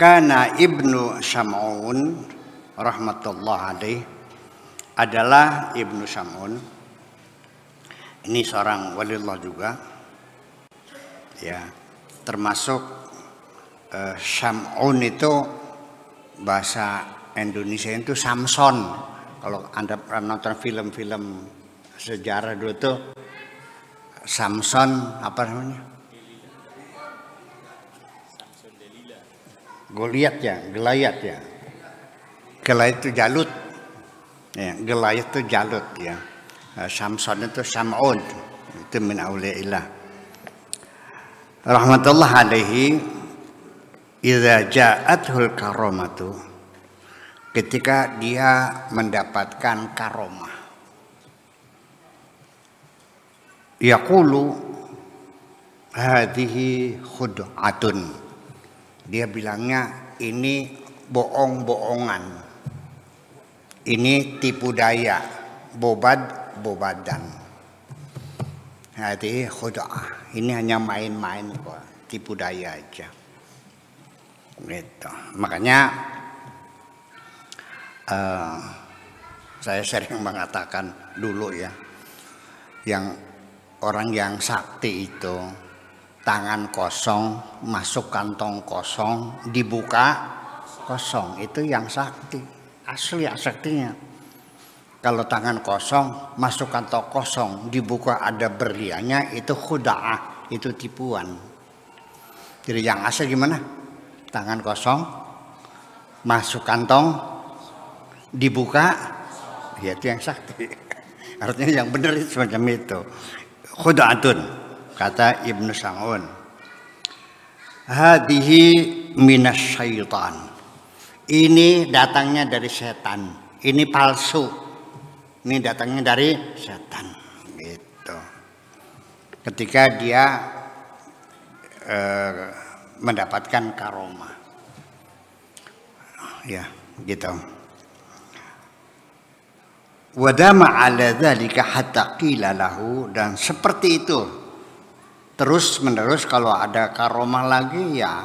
Kana Ibnu Sam'un rahmatullah alaih adalah Ibnu Sam'un. Ini seorang waliullah juga, ya, termasuk Sam'un itu bahasa Indonesia itu Samson. Kalau Anda pernah nonton film-film sejarah dulu tuh Samson apa namanya? Goliat ya, Gelayat ya. Gelayat itu Jalut. Ya, Gelayat itu Jalut ya. Samson itu Sam'un, itu min auliyaillah. Rahmatullah alaihi, idza ja'athul karamatu, ketika dia mendapatkan karomah, yaqulu hadhihi khud'atun, dia bilangnya ini bohong-bohongan, ini tipu daya, bobadan. Hadhihi khud'ah, ini hanya main-main kok, tipu daya aja. Gitu. Makanya saya sering mengatakan dulu ya, yang orang yang sakti itu tangan kosong, masuk kantong kosong, dibuka kosong, itu yang sakti, asli saktinya. Kalau tangan kosong, masuk kantong kosong, dibuka ada berliannya, itu khuda'ah, itu tipuan. Jadi yang asli gimana? Tangan kosong, masuk kantong, dibuka, ya itu yang sakti. Artinya yang benar itu semacam itu. Khuda'atun, kata Ibnu Sam'un. Hadihi minas syaitan. Ini datangnya dari setan. Ini palsu. Ini datangnya dari setan. Gitu. Ketika dia mendapatkan karomah. Ya, gitu. Wadama ala dzalika hatta qila lahu, dan seperti itu terus menerus. Kalau ada karomah lagi ya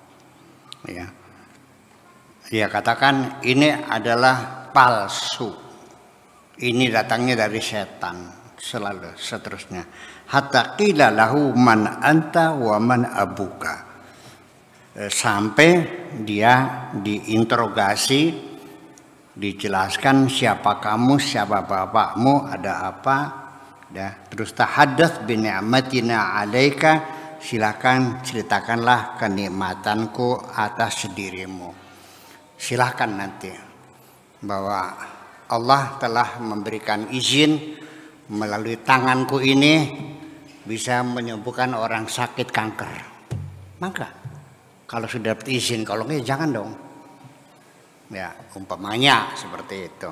dia katakan ini adalah palsu, ini datangnya dari setan, selalu seterusnya. Hatta qila lahu man anta wa man abuka, sampai dia diinterogasi, dijelaskan siapa kamu, siapa bapakmu, ada apa, ya. Terus tahaddath bi ni'matina 'alaika, silakan ceritakanlah kenikmatanku atas dirimu. Silakan nanti bahwa Allah telah memberikan izin melalui tanganku ini bisa menyembuhkan orang sakit kanker. Maka kalau sudah dapat izin, kalau enggak jangan dong. Ya, umpamanya seperti itu.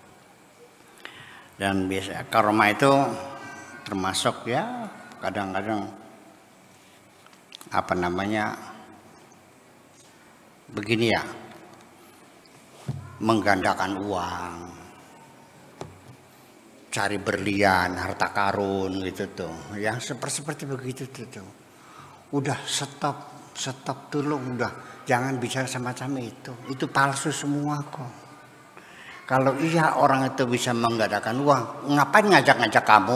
Dan biasa karomah itu termasuk ya kadang-kadang apa namanya begini ya, menggandakan uang, cari berlian, harta karun gitu tuh. Yang seperti begitu tuh. Udah stop dulu, udah jangan bicara semacam itu. Itu palsu semua kok. Kalau iya orang itu bisa menggandakan uang, ngapain ngajak-ngajak kamu?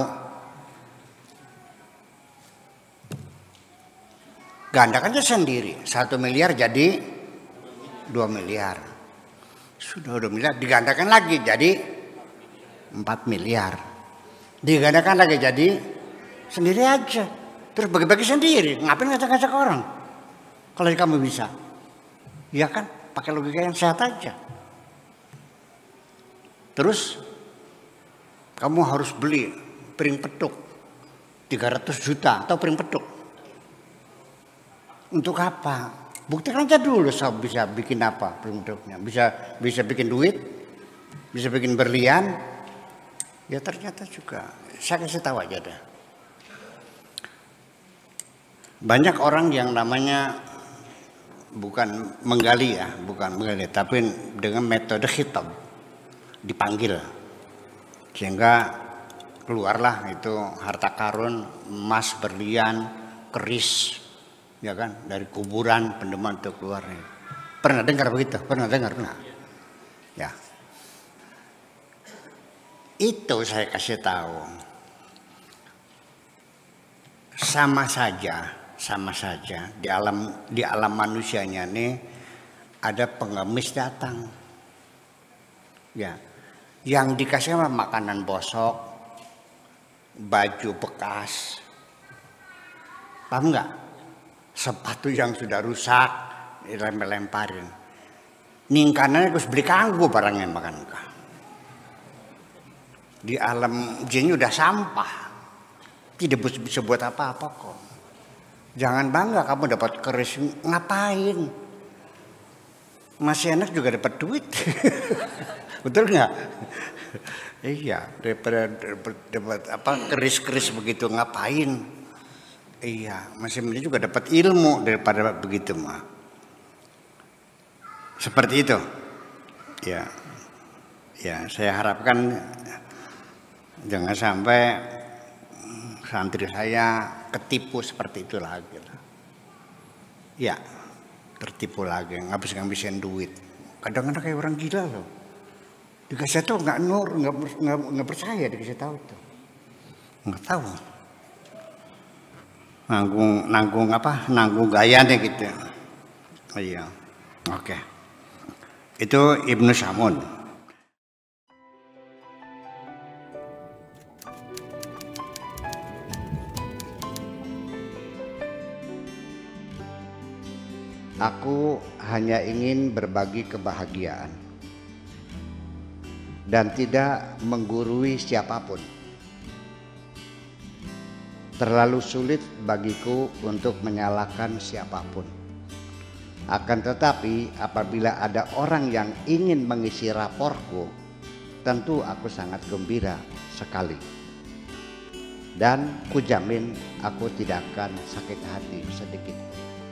Gandakan aja sendiri. 1 miliar jadi 2 miliar. Sudah 2 miliar digandakan lagi jadi 4 miliar. Digandakan lagi jadi sendiri aja. Terus bagi-bagi sendiri. Ngapain ngajak-ngajak orang? Kalau kamu bisa. Iya kan? Pakai logika yang sehat aja. Terus kamu harus beli piring peduk 300 juta atau piring peduk. Untuk apa? Buktikan aja dulu saya bisa bikin apa piring peduknya. Bisa bikin duit, bisa bikin berlian. Ya ternyata juga. Saya kasih tahu aja dah. Banyak orang yang namanya bukan menggali ya, tapi dengan metode khitab, dipanggil, sehingga keluarlah itu harta karun, emas, berlian, keris, ya kan, dari kuburan pendeman itu keluarnya. Pernah dengar begitu? Pernah dengar nggak? Ya. Itu saya kasih tahu. Sama saja di alam manusianya nih ada pengemis datang. Ya. Yang dikasih makanan bosok, baju bekas. Paham nggak? Sepatu yang sudah rusak dilempar-lemparin. Ningkannya harus beli kanggo barangnya makan. Di alam jin udah sampah, tidak bisa buat apa-apa kok. Jangan bangga kamu dapat keris, ngapain? Masih enak juga dapat duit, betul nggak? Iya, daripada dapat apa keris-keris begitu ngapain? Iya, masih mending juga dapat ilmu daripada begitu mah. Seperti itu, ya, ya saya harapkan. Jangan sampai santri saya ketipu seperti itu lagi. Ya, tertipu lagi, ngabis-ngabisin duit. Kadang-kadang kayak orang gila loh. Dikasih tahu nggak percaya dikasih tahu tuh. Nggak tahu. Nanggung gayanya gitu. Iya, oke. Itu Ibnu Samun. Aku hanya ingin berbagi kebahagiaan dan tidak menggurui siapapun. Terlalu sulit bagiku untuk menyalahkan siapapun. Akan tetapi apabila ada orang yang ingin mengisi raporku, tentu aku sangat gembira sekali. Dan kujamin aku tidak akan sakit hati sedikit.